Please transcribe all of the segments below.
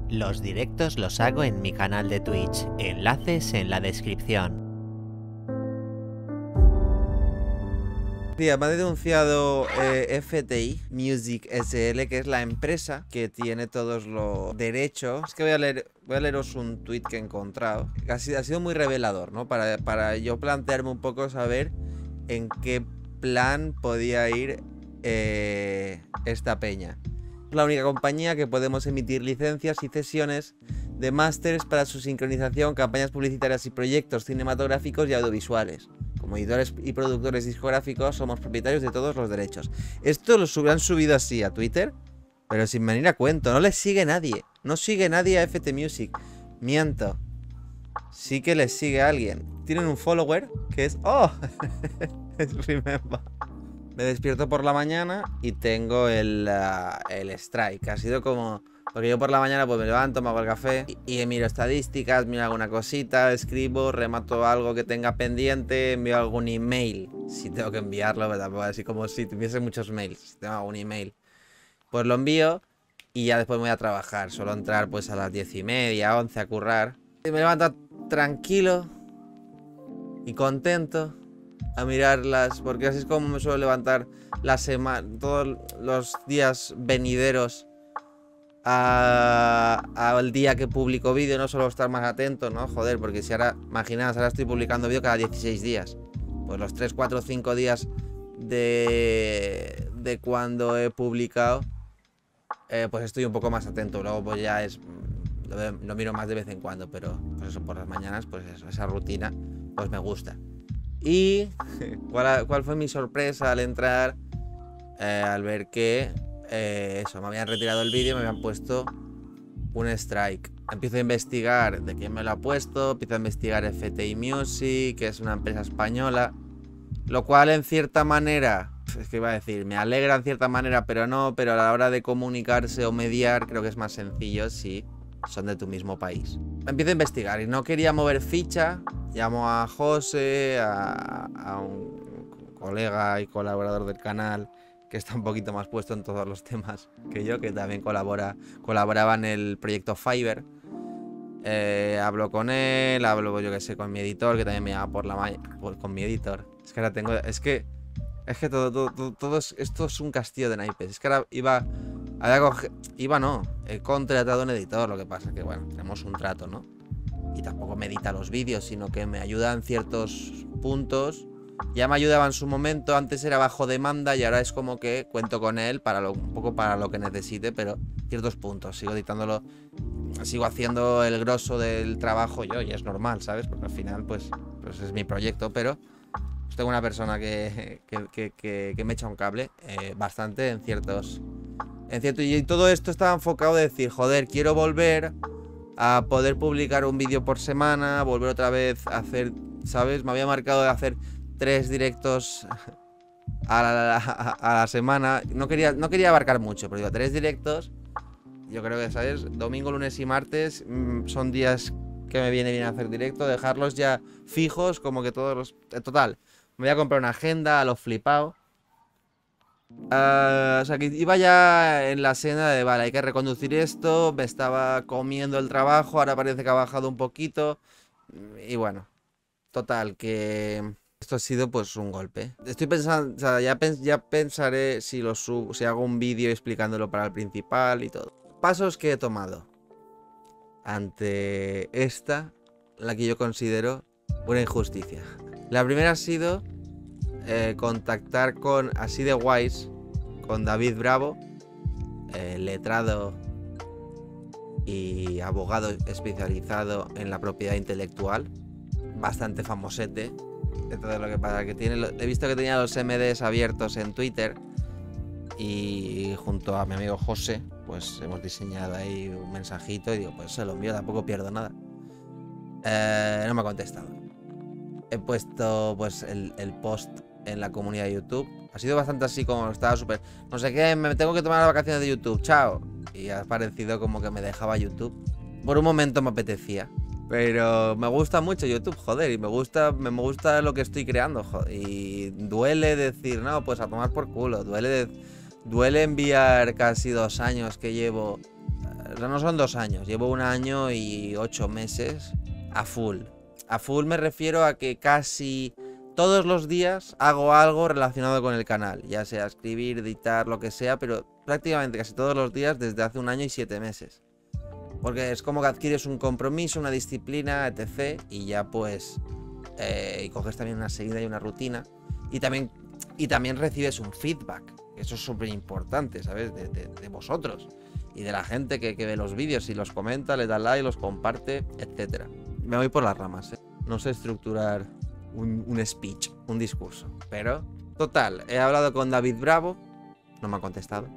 Los directos los hago en mi canal de Twitch, enlaces en la descripción. Tía, me ha denunciado FTI Music SL, que es la empresa que tiene todos los derechos. Es que voy a leeros un tweet que he encontrado. Ha sido muy revelador, ¿no? Para yo plantearme un poco, saber en qué plan podía ir esta peña. Es la única compañía que podemos emitir licencias y cesiones de másteres para su sincronización, campañas publicitarias y proyectos cinematográficos y audiovisuales. Como editores y productores discográficos somos propietarios de todos los derechos. Esto lo han subido así a Twitter, pero sin venir a cuento. No les sigue nadie. No sigue nadie a FT Music. Miento. Sí que les sigue a alguien. Tienen un follower que es... ¡Oh! Es Remember. Me despierto por la mañana y tengo el strike. Ha sido como... Porque yo por la mañana pues me levanto, me hago el café y miro estadísticas, miro alguna cosita, escribo, remato algo que tenga pendiente, envío algún email. Si tengo que enviarlo, pero tampoco así como si tuviese muchos mails. Si tengo algún email, pues lo envío y ya después me voy a trabajar. Suelo entrar pues a las 10:30, 11 a currar. Y me levanto tranquilo y contento a mirarlas, porque así es como me suelo levantar la semana, todos los días venideros al día que publico vídeo. No suelo estar más atento, ¿no? Joder, porque si ahora, imaginaos, ahora estoy publicando vídeo cada 16 días. Pues los 3, 4, 5 días de cuando he publicado, pues estoy un poco más atento. Luego pues ya es... Lo miro más de vez en cuando, pero pues eso, por las mañanas, pues eso, esa rutina, pues me gusta. Y ¿cuál fue mi sorpresa al entrar? Al ver que eso, me habían retirado el vídeo, me habían puesto un strike. Empiezo a investigar de quién me lo ha puesto, empiezo a investigar FTI Music, que es una empresa española, lo cual en cierta manera, es que iba a decir, me alegra en cierta manera, pero no, pero a la hora de comunicarse o mediar creo que es más sencillo si son de tu mismo país. Empiezo a investigar y no quería mover ficha. Llamo a José, a un colega y colaborador del canal que está un poquito más puesto en todos los temas que yo, que también colaboraba en el proyecto Fiverr. Hablo con él, hablo yo que sé con mi editor, que también me llama por la mañana, con mi editor. Es que ahora tengo, es que todo esto es un castillo de naipes. Es que ahora he contratado un editor, lo que pasa es que bueno, tenemos un trato, ¿no? Y tampoco me edita los vídeos, sino que me ayuda en ciertos puntos. Ya me ayudaba en su momento, antes era bajo demanda y ahora es como que cuento con él para un poco para lo que necesite, pero ciertos puntos. Sigo editándolo, sigo haciendo el grosso del trabajo yo y es normal, ¿sabes? Porque al final pues es mi proyecto, pero pues tengo una persona que me echa un cable bastante en ciertos... Y todo esto estaba enfocado de decir, joder, quiero volver a poder publicar un vídeo por semana, volver otra vez a hacer, ¿sabes? Me había marcado de hacer 3 directos a la semana. No quería abarcar mucho, pero digo, 3 directos. Yo creo que, ¿sabes? Domingo, lunes y martes son días que me viene bien hacer directo. Dejarlos ya fijos, como que todos los... Total, me voy a comprar una agenda a lo flipado. O sea que iba ya en la senda de, vale, hay que reconducir esto. Me estaba comiendo el trabajo, ahora parece que ha bajado un poquito. Y bueno, total, que esto ha sido pues un golpe. Estoy pensando, o sea, ya pensaré si lo subo, si hago un vídeo explicándolo para el principal y todo. Pasos que he tomado ante la que yo considero una injusticia. La primera ha sido contactar con, así de guays, con David Bravo, letrado y abogado especializado en la propiedad intelectual, bastante famosete. Entonces lo que pasa es que he visto que tenía los MDs abiertos en Twitter y junto a mi amigo José pues hemos diseñado ahí un mensajito y digo, pues se lo envío, tampoco pierdo nada. No me ha contestado. He puesto pues el post en la comunidad de YouTube. Ha sido bastante así como estaba súper... No sé qué, me tengo que tomar las vacaciones de YouTube, chao. Y ha parecido como que me dejaba YouTube. Por un momento me apetecía. Pero me gusta mucho YouTube, joder. Y me gusta lo que estoy creando, joder. Y duele decir, no, pues a tomar por culo. Duele enviar casi 2 años que llevo no son 2 años, llevo 1 año y 8 meses a full. A full me refiero a que casi todos los días hago algo relacionado con el canal, ya sea escribir, editar, lo que sea, pero prácticamente casi todos los días desde hace 1 año y 7 meses. Porque es como que adquieres un compromiso, una disciplina, etc. Y ya pues y coges también una seguida y una rutina. Y también recibes un feedback. Eso es súper importante, ¿sabes? De vosotros y de la gente que ve los vídeos y los comenta, le da like, los comparte, etc. Me voy por las ramas, ¿eh? No sé estructurar un speech, un discurso. Pero, total, he hablado con David Bravo, no me ha contestado.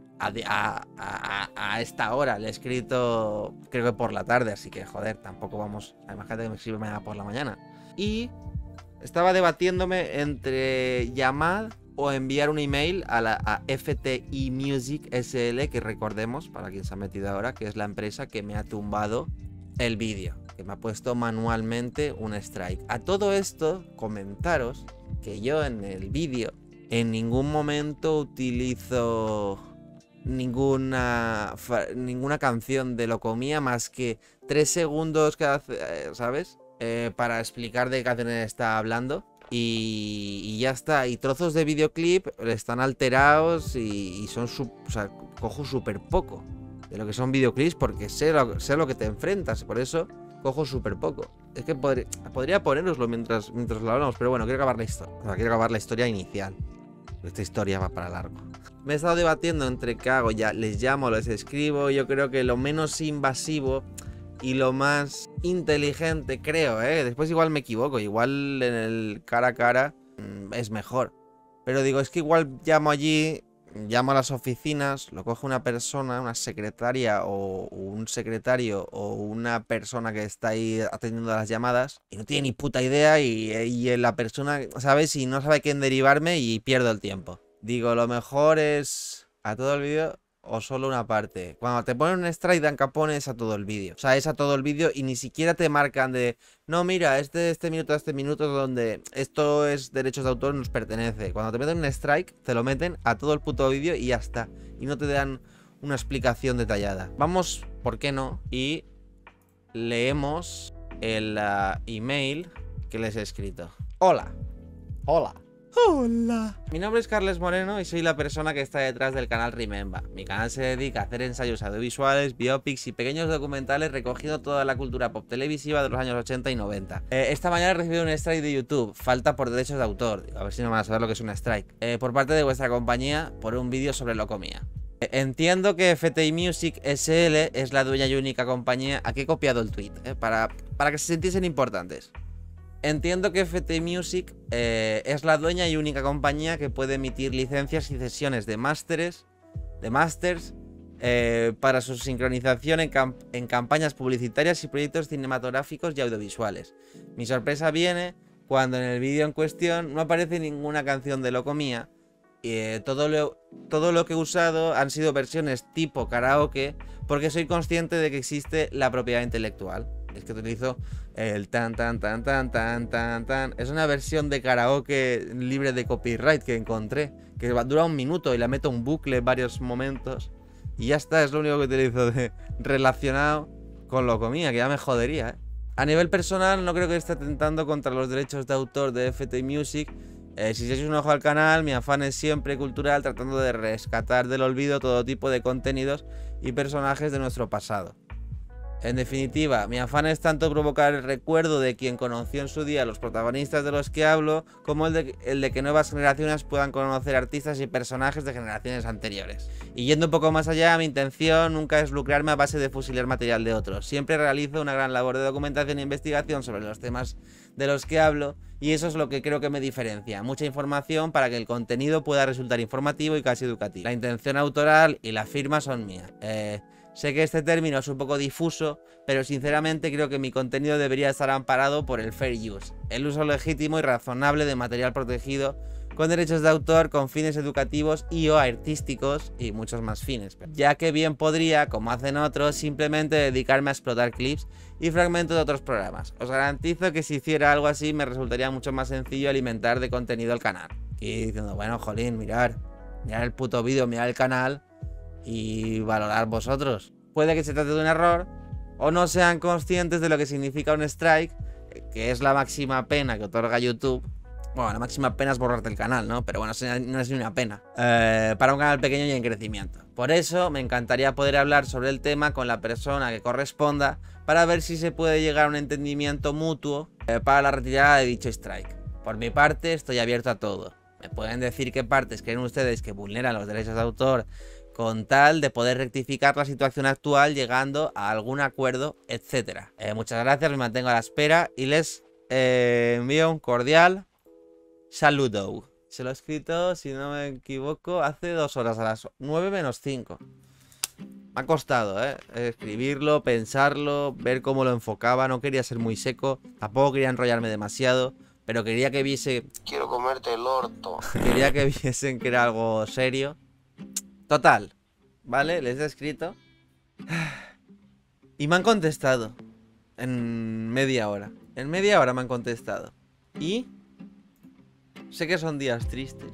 A esta hora le he escrito, creo que por la tarde, así que joder, tampoco vamos. Imagínate que me escribe mañana por la mañana. Y estaba debatiéndome entre llamar o enviar un email a FTI Music SL, que recordemos, para quien se ha metido ahora, que es la empresa que me ha tumbado el vídeo, que me ha puesto manualmente un strike. A todo esto, comentaros que yo en el vídeo en ningún momento utilizo ninguna canción de Locomía más que 3 segundos cada, ¿sabes? Para explicar de qué canciones está hablando. Y ya está. Y trozos de videoclip están alterados y son o sea, cojo súper poco de lo que son videoclips porque sé lo que te enfrentas. Por eso cojo súper poco. Es que podría poneroslo mientras lo hablamos, pero bueno, quiero acabar la historia. O sea, quiero acabar la historia inicial. Esta historia va para largo. Me he estado debatiendo entre qué hago. Ya les llamo, les escribo. Yo creo que lo menos invasivo y lo más inteligente, creo, después igual me equivoco, igual en el cara a cara es mejor. Pero digo, es que igual llamo allí, llamo a las oficinas, lo coge una persona, una secretaria o un secretario o una persona que está ahí atendiendo las llamadas y no tiene ni puta idea y la persona, ¿sabes? Y no sabe a quién derivarme y pierdo el tiempo. Digo, lo mejor es a todo el vídeo o solo una parte. Cuando te ponen un strike Dan Capone es a todo el vídeo. O sea, es a todo el vídeo y ni siquiera te marcan de no, mira, este minuto a este minuto donde esto es derechos de autor, nos pertenece. Cuando te meten un strike, te lo meten a todo el puto vídeo y ya está. Y no te dan una explicación detallada. Vamos, ¿por qué no? Y leemos el email que les he escrito. Hola. Hola. Hola. Mi nombre es Carles Moreno y soy la persona que está detrás del canal Remember. Mi canal se dedica a hacer ensayos audiovisuales, biopics y pequeños documentales recogiendo toda la cultura pop televisiva de los años 80 y 90. Esta mañana he recibido un strike de YouTube, falta por derechos de autor, a ver si no me van a saber lo que es un strike, por parte de vuestra compañía por un vídeo sobre Locomía. Entiendo que FTI Music SL es la dueña y única compañía. Aquí he copiado el tweet, para que se sintiesen importantes. Entiendo que FTI Music es la dueña y única compañía que puede emitir licencias y cesiones de masters para su sincronización en campañas publicitarias y proyectos cinematográficos y audiovisuales. Mi sorpresa viene cuando en el vídeo en cuestión no aparece ninguna canción de Locomía. Todo lo que he usado han sido versiones tipo karaoke porque soy consciente de que existe la propiedad intelectual. Es que utilizo el tan tan tan tan tan tan tan. Es una versión de karaoke libre de copyright que encontré, que dura 1 minuto y la meto un bucle en varios momentos. Y ya está, es lo único que utilizo relacionado con Locomía, que ya me jodería, A nivel personal no creo que esté atentando contra los derechos de autor de FTI Music. Si echáis un ojo al canal, mi afán es siempre cultural, tratando de rescatar del olvido todo tipo de contenidos y personajes de nuestro pasado. En definitiva, mi afán es tanto provocar el recuerdo de quien conoció en su día a los protagonistas de los que hablo, como el de que nuevas generaciones puedan conocer artistas y personajes de generaciones anteriores. Y yendo un poco más allá, mi intención nunca es lucrarme a base de fusilar material de otros. Siempre realizo una gran labor de documentación e investigación sobre los temas de los que hablo, y eso es lo que creo que me diferencia. Mucha información para que el contenido pueda resultar informativo y casi educativo. La intención autoral y la firma son mías. Sé que este término es un poco difuso, pero sinceramente creo que mi contenido debería estar amparado por el fair use, el uso legítimo y razonable de material protegido con derechos de autor, con fines educativos y o artísticos y muchos más fines, ya que bien podría, como hacen otros, simplemente dedicarme a explotar clips y fragmentos de otros programas. Os garantizo que si hiciera algo así me resultaría mucho más sencillo alimentar de contenido el canal. Y diciendo, bueno, jolín, mirad el puto vídeo, mirad el canal y valorar vosotros. puede que se trate de un error, o no sean conscientes de lo que significa un strike, que es la máxima pena que otorga YouTube. Bueno, la máxima pena es borrarte el canal, ¿no? Pero bueno, no es ni una pena. Para un canal pequeño y en crecimiento. Por eso me encantaría poder hablar sobre el tema con la persona que corresponda para ver si se puede llegar a un entendimiento mutuo para la retirada de dicho strike. Por mi parte, estoy abierto a todo. Me pueden decir qué partes creen ustedes que vulneran los derechos de autor con tal de poder rectificar la situación actual llegando a algún acuerdo, etc. Muchas gracias, me mantengo a la espera y les envío un cordial saludo. Se lo he escrito, si no me equivoco, hace 2 horas, a las 9 menos 5. Me ha costado, escribirlo, pensarlo, ver cómo lo enfocaba. No quería ser muy seco, tampoco quería enrollarme demasiado, pero quería que viese... Quiero comerte el orto. Quería que viesen que era algo serio. Total, ¿vale? Les he escrito y me han contestado en media hora. En media hora me han contestado. Y sé que son días tristes,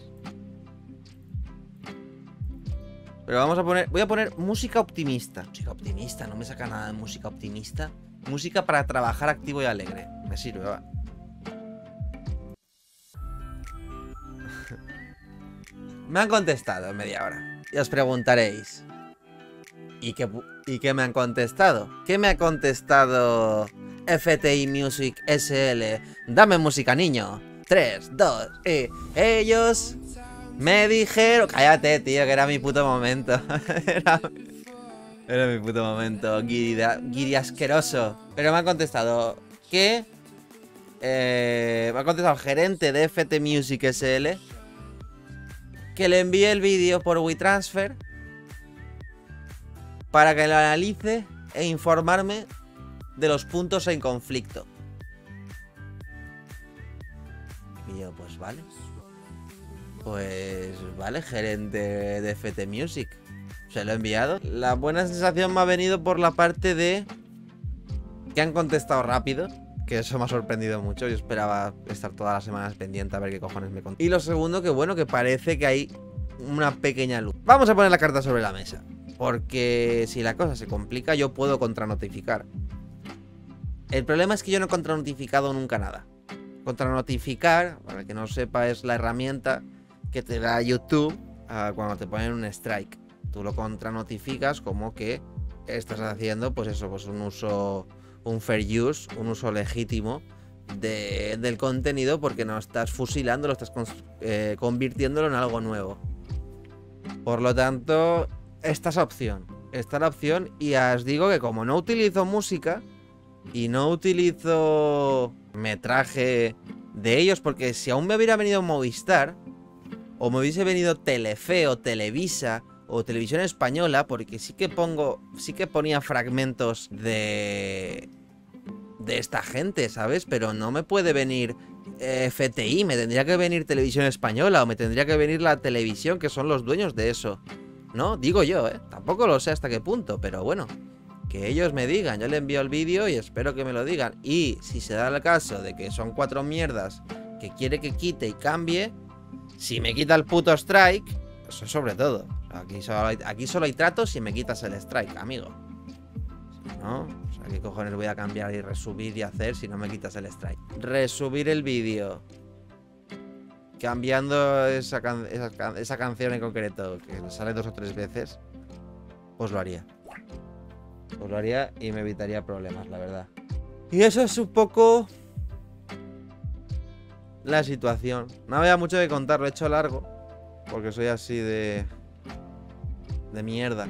pero vamos a poner... Voy a poner música optimista. Música optimista, no me saca nada de música optimista. Música para trabajar activo y alegre. Me sirve, va. Me han contestado en media hora. Y os preguntaréis, ¿y qué me han contestado? ¿Qué me ha contestado FTI Music SL? Dame música, niño. 3, 2, y... Ellos me dijeron... Cállate, tío, que era mi puto momento. Era mi puto momento, guiri asqueroso. Pero me han contestado que... me ha contestado el gerente de FT Music SL que le envíe el vídeo por WeTransfer para que lo analice e informarme de los puntos en conflicto. Y yo, pues vale. Pues vale, gerente de FT Music. Se lo he enviado. La buena sensación me ha venido por la parte de que han contestado rápido. Que eso me ha sorprendido mucho. Yo esperaba estar todas las semanas pendiente a ver qué cojones me contestan. Y lo segundo, que bueno, que parece que hay una pequeña luz. Vamos a poner la carta sobre la mesa. Porque si la cosa se complica, yo puedo contranotificar. El problema es que yo no he contranotificado nunca nada. Contranotificar, para el que no sepa, es la herramienta que te da YouTube cuando te ponen un strike. Tú lo contranotificas como que estás haciendo, pues eso, pues un uso... un fair use, un uso legítimo del contenido, porque no estás fusilando, lo estás convirtiéndolo en algo nuevo. Por lo tanto, esta es la opción. Esta es la opción, y os digo que como no utilizo música y no utilizo metraje de ellos, porque si aún me hubiera venido Movistar, o me hubiese venido Telefe o Televisa o Televisión Española, porque sí que ponía fragmentos de esta gente, ¿sabes? Pero no me puede venir FTI, me tendría que venir Televisión Española o me tendría que venir la televisión, que son los dueños de eso, ¿no? Digo yo, tampoco lo sé hasta qué punto, pero bueno, que ellos me digan. Yo le envío el vídeo y espero que me lo digan. Y si se da el caso de que son 4 mierdas que quiere que quite y cambie, si me quita el puto strike, eso sobre todo. Aquí solo hay tratos si me quitas el strike, amigo. Si no, o sea, ¿qué cojones voy a cambiar y resubir y hacer si no me quitas el strike? Resubir el vídeo cambiando esa canción en concreto, que sale 2 o 3 veces, pues lo haría. Pues lo haría y me evitaría problemas, la verdad. Y eso es un poco la situación. No había mucho que contar, lo he hecho largo, porque soy así de mierda.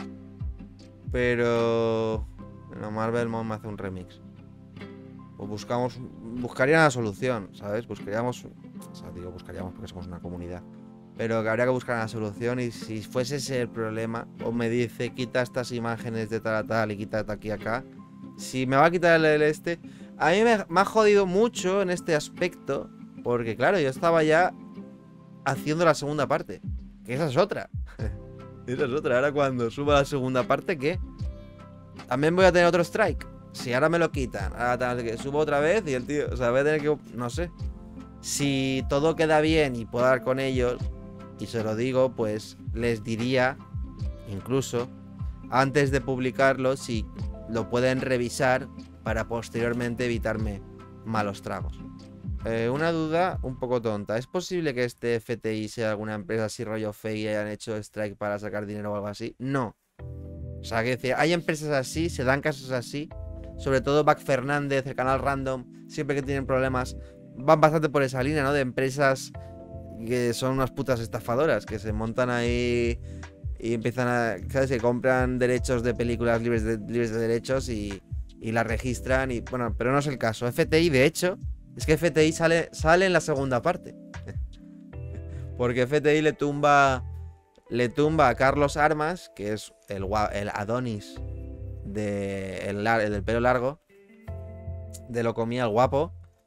Pero bueno, Marvel Mom me hace un remix. Pues buscaría una solución, ¿sabes? Buscaríamos porque somos una comunidad. Pero que habría que buscar una solución, y si fuese ese el problema, o me dice quita estas imágenes de tal a tal y quita de aquí a acá, si me va a quitar el este, a mí me ha jodido mucho en este aspecto, porque claro, yo estaba ya haciendo la segunda parte, que esa es otra. Esa es otra. Ahora cuando suba la segunda parte, ¿qué? También voy a tener otro strike. Si ahora me lo quitan, ahora que subo otra vez y el tío, o sea, voy a tener que, no sé. Si todo queda bien y puedo hablar con ellos y se lo digo, pues les diría incluso antes de publicarlo, si lo pueden revisar para posteriormente evitarme malos tragos. Una duda un poco tonta. ¿Es posible que este FTI sea alguna empresa así rollo fake y hayan hecho strike para sacar dinero o algo así? No. O sea, que decir, hay empresas así, se dan casos así. Sobre todo Back Fernández, el canal Random, siempre que tienen problemas, van bastante por esa línea, ¿no? De empresas que son unas putas estafadoras, que se montan ahí y empiezan a... ¿sabes? Que compran derechos de películas libres de derechos y las registran y... Bueno, pero no es el caso. FTI, de hecho, es que FTI sale en la segunda parte. Porque FTI le tumba a Carlos Armas, que es el Adonis el del pelo largo, de Lo Comía el Guapo.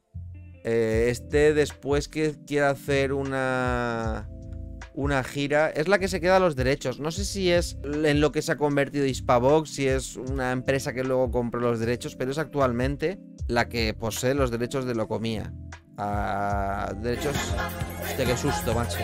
Después que quiere hacer una gira, es la que se queda los derechos. No sé si es en lo que se ha convertido Hispavox, si es una empresa que luego compró los derechos, pero es actualmente la que posee los derechos de Lo Comía. Derechos... Hostia, qué susto, macho.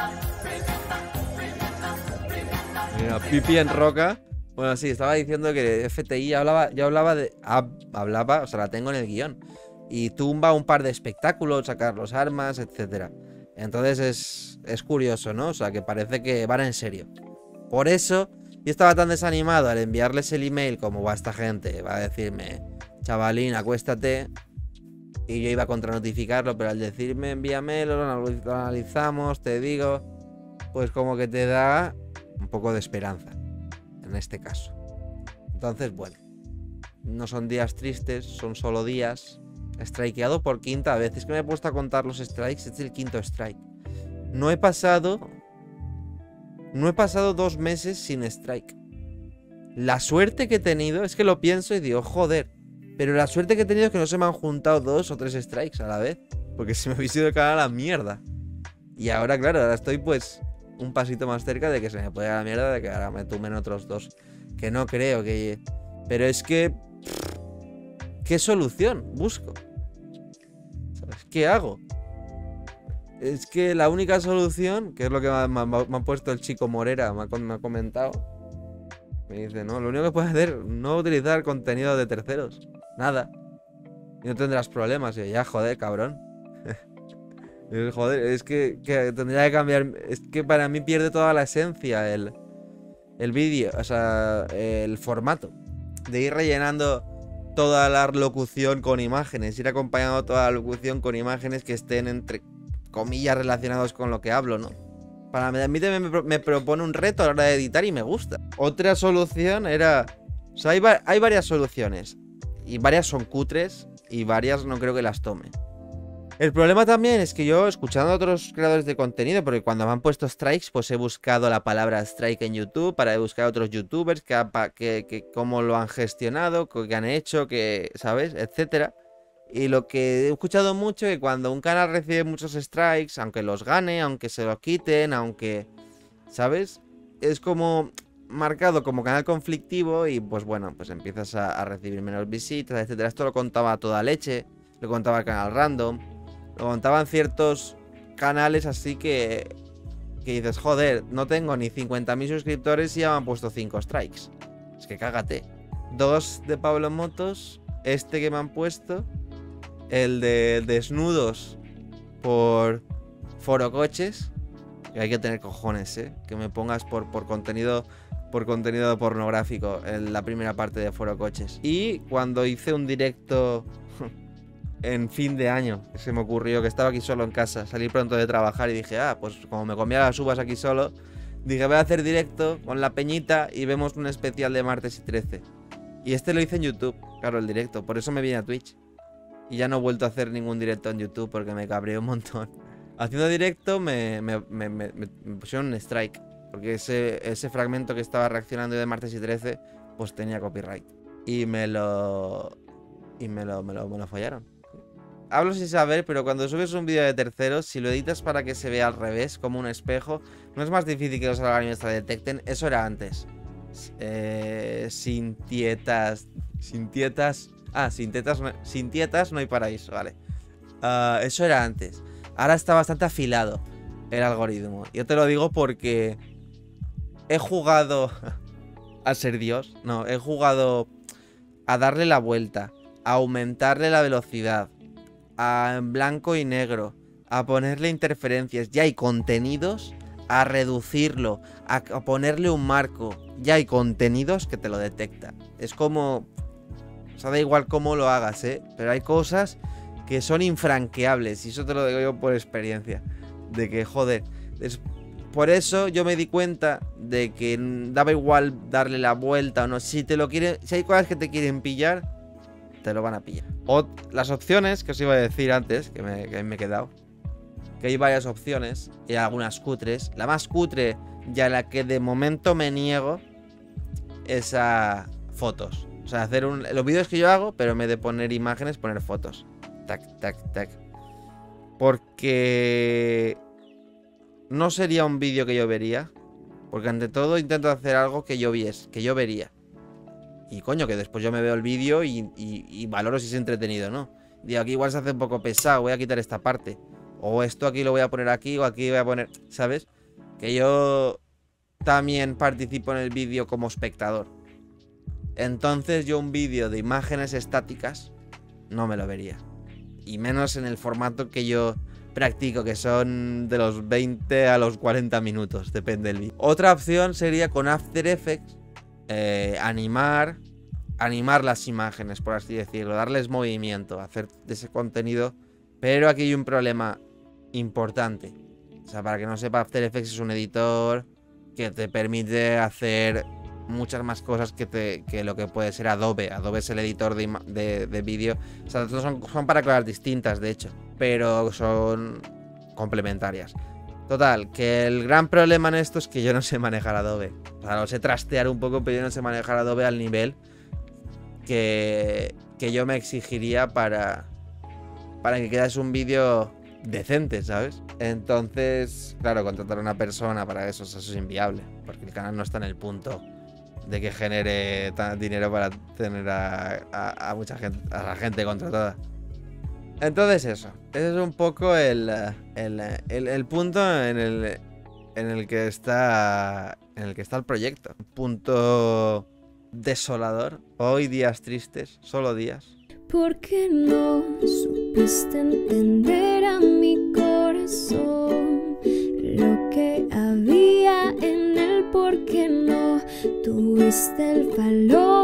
Mira, pipi en roca. Bueno, sí, estaba diciendo que FTI hablaba, o sea, la tengo en el guión. Y tumba un par de espectáculos, sacar los armas, etcétera. Entonces es curioso, ¿no? O sea, que parece que van en serio. Por eso, yo estaba tan desanimado al enviarles el email como va esta gente. Va a decirme, chavalín, acuéstate. Y yo iba a contranotificarlo, pero al decirme, envíame, lo analizamos, te digo, pues como que te da un poco de esperanza. En este caso. Entonces, bueno, no son días tristes, son solo días. Strikeado por quinta vez. Es que me he puesto a contar los strikes. Este es el quinto strike. No he pasado 2 meses sin strike. La suerte que he tenido, es que lo pienso y digo, joder, pero la suerte que he tenido es que no se me han juntado 2 o 3 strikes a la vez, porque se me hubiese ido el canal a la mierda. Y ahora, claro, ahora estoy pues un pasito más cerca de que se me pueda ir a la mierda, de que ahora me tumben otros 2. Que no creo que... Pero es que... ¿qué solución busco? ¿Sabes? ¿Qué hago? Es que la única solución, que es lo que me ha puesto el chico Morera, me ha comentado. Me dice, no, lo único que puedes hacer, no utilizar contenido de terceros. Nada. Y no tendrás problemas. Y yo, ya, joder, cabrón. Joder, es que tendría que cambiar. Es que para mí pierde toda la esencia el vídeo, o sea, el formato. De ir rellenando toda la locución con imágenes, ir acompañando toda la locución con imágenes que estén entre comillas relacionados con lo que hablo, ¿no? Para mí también me propone un reto a la hora de editar y me gusta. Otra solución era... O sea, hay varias soluciones. Y varias son cutres y varias no creo que las tome. El problema también es que yo, escuchando a otros creadores de contenido, porque cuando me han puesto strikes, pues he buscado la palabra strike en YouTube para buscar a otros youtubers que cómo lo han gestionado, qué han hecho, que, ¿sabes? Etcétera. Y lo que he escuchado mucho es que cuando un canal recibe muchos strikes, aunque los gane, aunque se los quiten, aunque... ¿sabes? Es como marcado como canal conflictivo y pues bueno, pues empiezas a recibir menos visitas, etcétera. Esto lo contaba a Toda Leche, lo contaba el canal Random, lo contaban ciertos canales así que dices, joder, no tengo ni 50.000 suscriptores y ya me han puesto 5 strikes. Es que cágate. 2 de Pablo Motos, este que me han puesto, el de desnudos por Foro Coches, que hay que tener cojones, que me pongas por contenido pornográfico en la primera parte de Foro Coches. Y cuando hice un directo en fin de año, se me ocurrió que estaba aquí solo en casa, salí pronto de trabajar y dije, pues como me comía las uvas aquí solo, dije, voy a hacer directo con la peñita y vemos un especial de martes y 13. Y este lo hice en YouTube, claro, el directo, por eso me vine a Twitch. Y ya no he vuelto a hacer ningún directo en YouTube porque me cabreé un montón. Haciendo directo me pusieron un strike, porque ese fragmento que estaba reaccionando de martes y 13, pues tenía copyright. Y me lo fallaron. Hablo sin saber, pero cuando subes un vídeo de terceros, si lo editas para que se vea al revés, como un espejo, no es más difícil que los algoritmos te detecten. Eso era antes. Sin tietas no hay paraíso, vale. Eso era antes. Ahora está bastante afilado el algoritmo. Yo te lo digo porque he jugado a ser Dios. No, he jugado a darle la vuelta, a aumentarle la velocidad, a en blanco y negro, a ponerle interferencias. Ya hay contenidos, a reducirlo, a ponerle un marco. Ya hay contenidos que te lo detecta. Es como... O sea, da igual cómo lo hagas, ¿eh? Pero hay cosas que son infranqueables. Y eso te lo digo yo por experiencia. De que, joder... Por eso yo me di cuenta de que daba igual darle la vuelta o no. Si te lo quieren, si hay cosas que te quieren pillar, te lo van a pillar. O las opciones que os iba a decir antes, que me he quedado. Que hay varias opciones y algunas cutres. La más cutre y a la que de momento me niego es a fotos. O sea, hacer los vídeos que yo hago, pero en vez de poner imágenes, poner fotos. Tac, tac, tac. Porque... no sería un vídeo que yo vería. Porque ante todo intento hacer algo que yo vería. Y coño, que después yo me veo el vídeo y valoro si es entretenido o no. Digo, aquí igual se hace un poco pesado, voy a quitar esta parte. O esto aquí lo voy a poner aquí, o aquí voy a poner... ¿Sabes? Que yo también participo en el vídeo como espectador. Entonces yo un vídeo de imágenes estáticas no me lo vería. Y menos en el formato que yo... practico, que son de los 20 a los 40 minutos, depende del vídeo. Otra opción sería con After Effects animar las imágenes, por así decirlo, darles movimiento, hacer de ese contenido. Pero aquí hay un problema importante. O sea, para que no sepa, After Effects es un editor que te permite hacer muchas más cosas que lo que puede ser Adobe. Adobe es el editor de vídeo. O sea, son para cosas distintas, de hecho, pero son complementarias. Total, que el gran problema en esto es que yo no sé manejar Adobe. O sea, lo sé trastear un poco, pero yo no sé manejar Adobe al nivel que yo me exigiría para que quedase un vídeo decente, ¿sabes? Entonces, claro, contratar a una persona para eso es inviable, porque el canal no está en el punto de que genere dinero para tener a mucha gente, a la gente contratada. Entonces ese es un poco el punto en el que está el proyecto. Un punto desolador. Hoy días tristes, solo días. Porque no supiste entender a mi corazón lo que había en él, porque no tuviste el valor